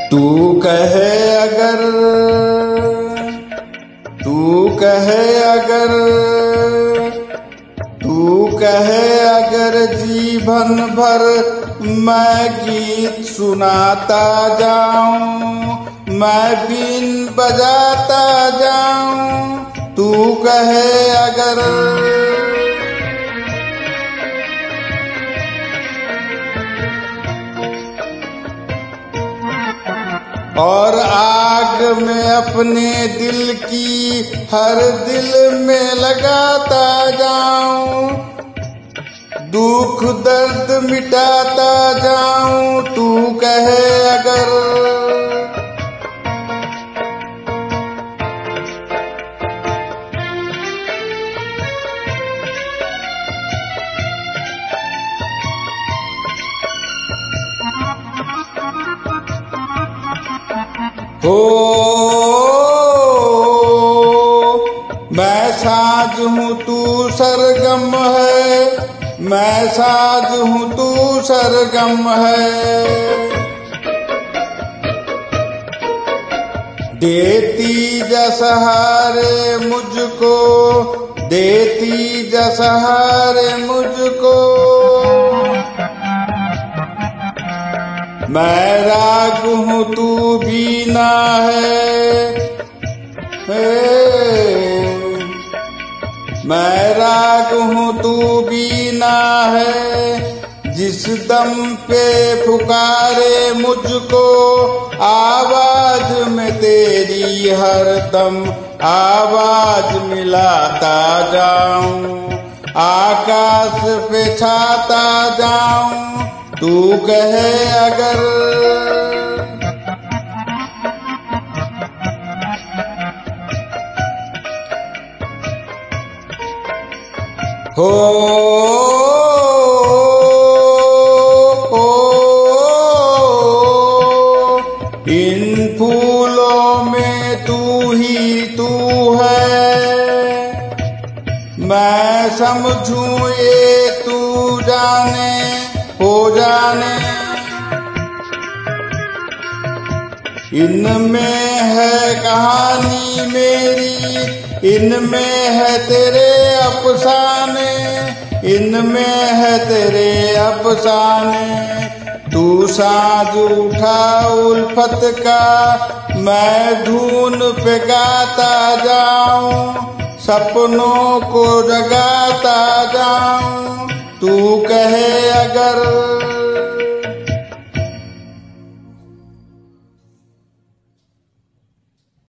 तू कहे अगर, तू कहे अगर, तू कहे अगर जीवन भर मैं गीत सुनाता जाऊं, मैं बीन बजाता जाऊं। तू कहे अगर, और आग में अपने दिल की हर दिल में लगाता जाऊं, दुख दर्द मिटाता जाऊं। तू कहे अगर, हो मैं साज हूँ तू सरगम है, मैं साज हूँ तू सरगम है। देती जा सहारे मुझको, देती जा सहारे मुझको। मैं राग हूँ तू बीना है, मैं राग हूँ तू बीना है। जिस दम पे पुकारे मुझको आवाज में तेरी हर दम आवाज मिलाता जाऊं, आकाश पे छाता जाऊं। तू कहे अगर, हो इन फूलों में तू ही तू है। मैं समझूं ये तू जाने हो जाने, इनमें है कहानी मेरी, इनमें है तेरे अफसाने, इनमें है तेरे अफसाने। तू साज उठा उल्फत का, मैं धुन पे गाता जाऊं, सपनों को जगाता जाऊं। तू कहे अगर,